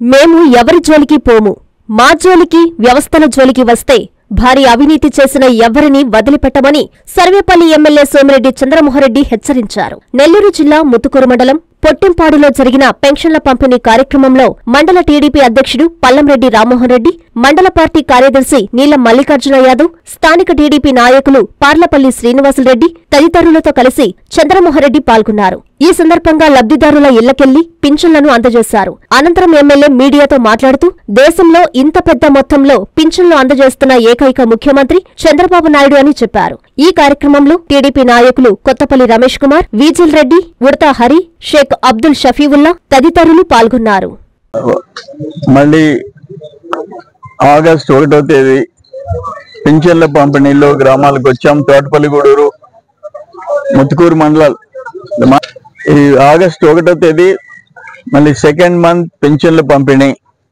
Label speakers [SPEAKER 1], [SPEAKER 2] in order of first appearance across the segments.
[SPEAKER 1] మేము ఎవరి జోలికి పోము. మా జోలికి, వ్యవస్థల జోలికి వస్తే భారీ అవినీతి చేసిన ఎవ్వరినీ వదిలిపెట్టమని సర్వేపల్లి ఎమ్మెల్యే సోమిరెడ్డి చంద్రమోహన్రెడ్డి హెచ్చరించారు. నెల్లూరు జిల్లా ముత్తుకూరు మండలం పొట్టెంపాడులో జరిగిన పెన్షన్ల పంపిణీ కార్యక్రమంలో మండల టీడీపీ అధ్యక్షుడు పల్లంరెడ్డి రామ్మోహన్ రెడ్డి, మండల పార్టీ కార్యదర్శి నీలం మల్లికార్జున యాదవ్, స్థానిక టీడీపీ నాయకులు పార్లపల్లి శ్రీనివాసులరెడ్డి తదితరులతో కలిసి చంద్రమోహన్రెడ్డి పాల్గొన్నారు. ఈ సందర్భంగా లబ్ధిదారుల ఇళ్లకెళ్లి పింఛన్లను అందజేశారు. అనంతరం ఎమ్మెల్యే మీడియాతో మాట్లాడుతూ దేశంలో ఇంత పెద్ద మొత్తంలో పింఛన్లు అందజేస్తున్న ఏకైక ముఖ్యమంత్రి చంద్రబాబు నాయుడు అని చెప్పారు. ఈ కార్యక్రమంలో టీడీపీ నాయకులు కొత్తపల్లి రమేష్ కుమార్, వీజిల్ రెడ్డి, ఉడతా హరి, షేక్ అబ్దుల్ షఫీవుల్లా తదితరులు పాల్గొన్నారు.
[SPEAKER 2] మళ్ళీ ఆగస్టు 1వ తేదీ పింఛన్ల పంపిణీలో గ్రామాలకు వచ్చాం. తోటపల్లి గూడూరు ముత్తుకూరు మండలాలు. ఈ ఆగస్టు 1వ తేదీ మళ్ళీ సెకండ్ మంత్ పింఛన్ల పంపిణీ.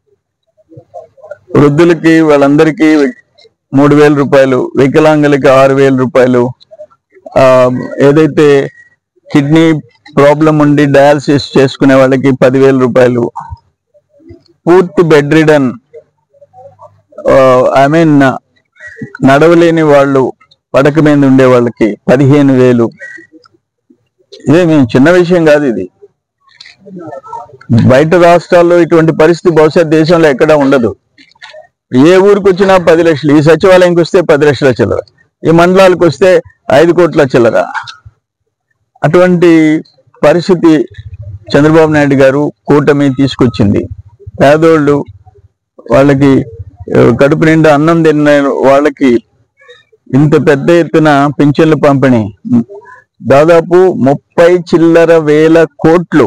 [SPEAKER 2] వృద్ధులకి వాళ్ళందరికీ 3,000 రూపాయలు, వికలాంగులకి 6,000 రూపాయలు, ఏదైతే కిడ్నీ ప్రాబ్లం ఉండి డయాలసిస్ చేసుకునే వాళ్ళకి 10,000 రూపాయలు, పూర్తి బెడ్ రిడన్ నడవలేని వాళ్ళు, పడక మీద ఉండే వాళ్ళకి 15,000. ఇదే మేము చిన్న విషయం కాదు. ఇది బయట రాష్ట్రాల్లో ఇటువంటి పరిస్థితి బహుశా దేశంలో ఎక్కడా ఉండదు. ఏ ఊరికి వచ్చినా 10 లక్షలు, ఈ సచివాలయంకి వస్తే 10 లక్షల చిల్లర, ఈ మండలాలకు వస్తే 5 కోట్ల చిల్లర. అటువంటి పరిస్థితి చంద్రబాబు నాయుడు గారు కూటమి తీసుకొచ్చింది. పేదోళ్ళు, వాళ్ళకి కడుపు నిండా అన్నం తిన్న వాళ్ళకి ఇంత పెద్ద ఎత్తున పింఛన్లు పంపిణీ. దాదాపు 30 చిల్లర వేల కోట్లు,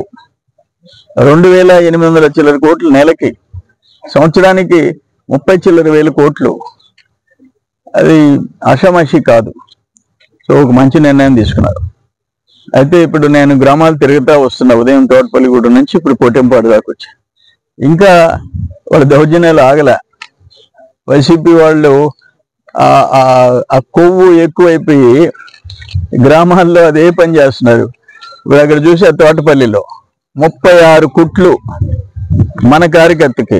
[SPEAKER 2] 2,800 చిల్లర కోట్లు నెలకి, సంవత్సరానికి 30 చిల్లర వేల కోట్లు. అది ఆషామాషి కాదు. సో ఒక మంచి నిర్ణయం తీసుకున్నారు. అయితే ఇప్పుడు నేను గ్రామాలు తిరుగుతా వస్తున్నా. ఉదయం తోటపల్లిగూడ నుంచి ఇప్పుడు పొట్టెంపాడు దాకా వచ్చా. ఇంకా వాళ్ళ దౌర్జన్యాలు ఆగలే. వైసీపీ వాళ్ళు ఆ కొవ్వు ఎక్కువైపోయి గ్రామాల్లో అదే పని చేస్తున్నారు. ఇప్పుడు అక్కడ చూసే తోటపల్లిలో 36 కుట్లు మన కార్యకర్తకి,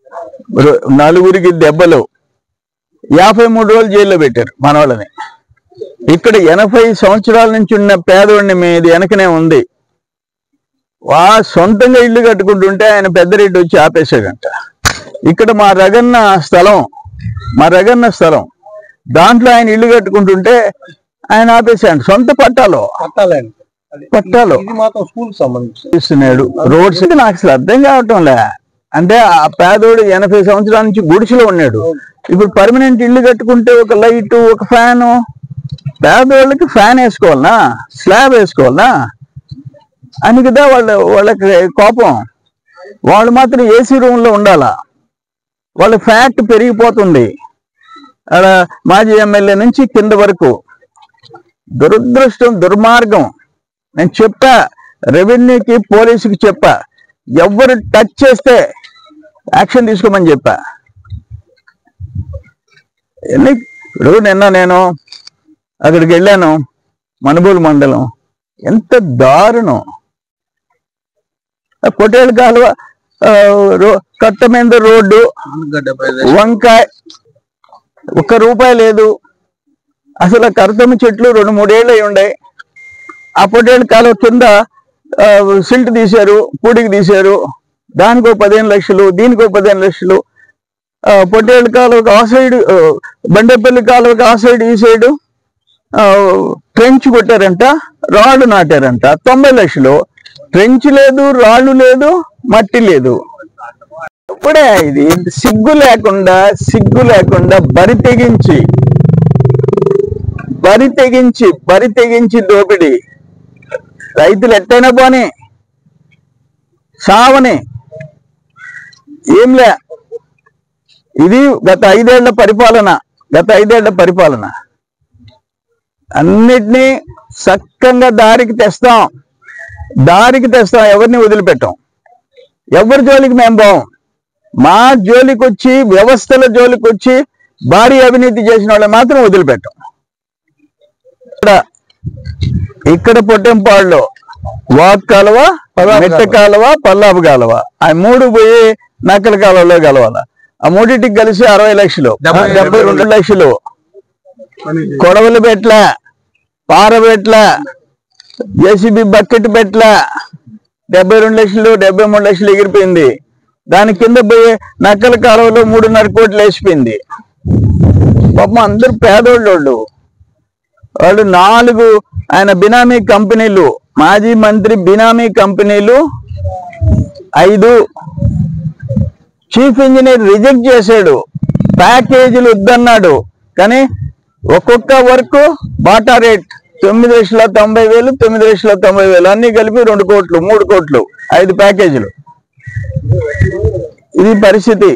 [SPEAKER 2] 4 దెబ్బలు, 53 రోజులు జైల్లో పెట్టారు మన వాళ్ళని. ఇక్కడ 80 సంవత్సరాల నుంచి ఉన్న పేదవాడిని మీది వెనకనే ఉంది. సొంతంగా ఇల్లు కట్టుకుంటుంటే ఆయన పెద్దరెడ్డి వచ్చి ఆపేశాడంట. ఇక్కడ మా రగన్న స్థలం, దాంట్లో ఆయన ఇల్లు కట్టుకుంటుంటే ఆయన ఆపేశాడు. సొంత పట్టాలో ఇస్తున్నాడు. రోడ్స్ నాకు అసలు అర్థం కావటంలే. అంటే ఆ పేదోడు 80 సంవత్సరాల నుంచి గుడిసెలో ఉన్నాడు. ఇప్పుడు పర్మనెంట్ ఇల్లు కట్టుకుంటే ఒక లైటు, ఒక ఫ్యాను. పేదోళ్ళకి ఫ్యాన్ వేసుకోవాలనా, స్లాబ్ వేసుకోవాలనా అని కదా వాళ్ళకి కోపం. వాళ్ళు మాత్రం ఏసీ రూమ్లో ఉండాలా. వాళ్ళ ఫ్యాట్ పెరిగిపోతుంది. అలా మాజీ ఎమ్మెల్యే నుంచి కింద వరకు దురదృష్టం, దుర్మార్గం. నేను చెప్పా, రెవెన్యూకి, పోలీసుకి చెప్పా, ఎవరు టచ్ చేస్తే యాక్షన్ తీసుకోమని చెప్పా. ఇప్పుడు నిన్న నేను అక్కడికి వెళ్ళాను, మనుబోలు మండలం. ఎంత దారుణం! పొట్టేళ్ళ కాలువ, కట్ట మీద రోడ్డు, వంకాయ, 1 రూపాయి లేదు. అసలు కర్తమ్మ చెట్లు 2-3 ఏళ్ళు అయి ఉండే. ఆ పొట్టేళ్ళ కాలువ కింద సిల్ట్ తీశారు, పూడికి తీశారు. దానికో 15 లక్షలు, దీనికో 15 లక్షలు. పొట్టేళ్ళ కాలువకి ఆ సైడ్, బండేపల్లి కాలువకి ఆ సైడ్, ఈ సైడు ట్రెంచ్ కొట్టారంట, రాళ్ళు నాటారంట, 90 లక్షలు. ట్రెంచ్ లేదు, రాళ్ళు లేదు, మట్టి లేదు. ఇప్పుడే ఇది సిగ్గు లేకుండా బరి తెగించి దోపిడి. రైతులు ఎట్టైనా పోనీ, సావని ఏంలే. ఇది గత 5 ఏళ్ల పరిపాలన. అన్నిటినీ సక్కంగా దారికి తెస్తాం. ఎవరిని వదిలిపెట్టాం. ఎవరి జోలికి మేము పోం. మా జోలికి వచ్చి, వ్యవస్థల జోలికి వచ్చి భారీ అవినీతి చేసిన వాళ్ళని మాత్రం వదిలిపెట్టాం. ఇక్కడ పొట్టెంపాడులో వాక్ కాలువ, మెట్ట కాలువ, పల్లాపు కాలువ, ఆ 3 పోయి నక్కల కాలంలో కలవాలా. ఆ మూడింటికి కలిసి 60 లక్షలు, 72 లక్షలు. కొడవలు పెట్ల, పార పెట్ల, జేసీబీ బకెట్ పెట్ల, 72 లక్షలు, 73 లక్షలు ఎగిరిపోయింది. దాని కింద పోయి నక్కల కాలంలో 3.5 కోట్లు వేసిపోయింది. పాపం అందరూ పేదోళ్ళు. వాళ్ళు 4 ఆయన బినామీ కంపెనీలు, మాజీ మంత్రి బినామీ కంపెనీలు 5 చీఫ్ ఇంజనీర్ రిజెక్ట్ చేశాడు, ప్యాకేజీలు వద్దన్నాడు. కానీ ఒక్కొక్క వర్క్ బాటా రేట్ 9,90,000, 9,90,000 అన్ని కలిపి 2 కోట్లు, 3 కోట్లు, 5 ప్యాకేజీలు. ఇది పరిస్థితి.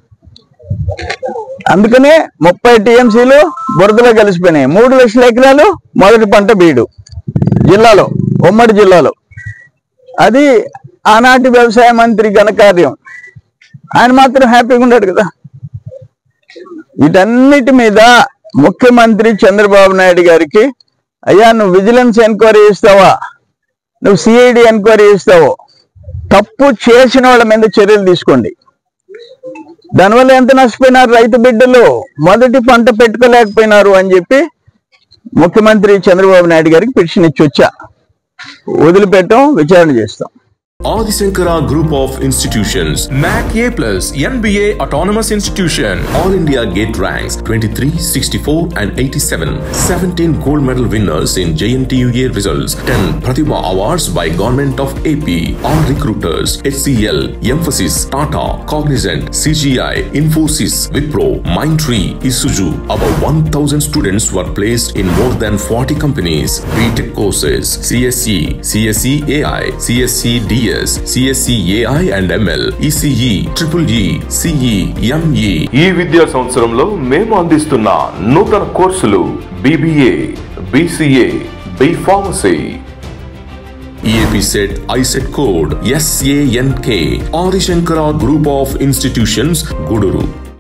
[SPEAKER 2] అందుకనే 30 టీఎంసీలు బురదలో కలిసిపోయినాయి. 3 లక్షల ఎకరాలు మొదటి పంట బీడు జిల్లాలో, ఉమ్మడి జిల్లాలో. అది ఆనాటి వ్యవసాయ మంత్రి ఘనకార్యం. ఆయన మాత్రం హ్యాపీగా ఉన్నాడు కదా. వీటన్నిటి మీద ముఖ్యమంత్రి చంద్రబాబు నాయుడు గారికి, అయ్యా నువ్వు విజిలెన్స్ ఎంక్వైరీ ఇస్తావా, నువ్వు సిఐడి ఎంక్వైరీ ఇస్తావో, తప్పు చేసిన వాళ్ళ మీద చర్యలు తీసుకోండి. దానివల్ల ఎంత నష్టపోయినారు రైతు బిడ్డలు, మొదటి పంట పెట్టుకోలేకపోయినారు అని చెప్పి ముఖ్యమంత్రి చంద్రబాబు నాయుడు గారికి పిటిషన్ ఇచ్చి వచ్చా. వదిలిపెట్టాం, విచారణ చేస్తాం.
[SPEAKER 3] Adi Shankara Group of Institutions, MAC A+, NBA Autonomous Institution, All India Gate Ranks 23, 64 and 87, 17 gold medal winners in JNTUA results, 10 Pratibha Awards by Government of AP, all recruiters, HCL, Emphasis, Tata, Cognizant, CGI, Infosys, Wipro, Mindtree, Isuzu. About 1,000 students were placed in more than 40 companies. BTech courses, CSE, CSE AI, CSE DS, CSE AI and ML, ECE, EEE, CE, ME.
[SPEAKER 4] ఈ విద్యా సంవత్సరంలో మేము అందిస్తున్న నూతన కోర్సులు BBA, BCA, B Pharmacy.
[SPEAKER 3] EAP set ISET code SANK. Adi Shankara Group of Institutions, Guduru.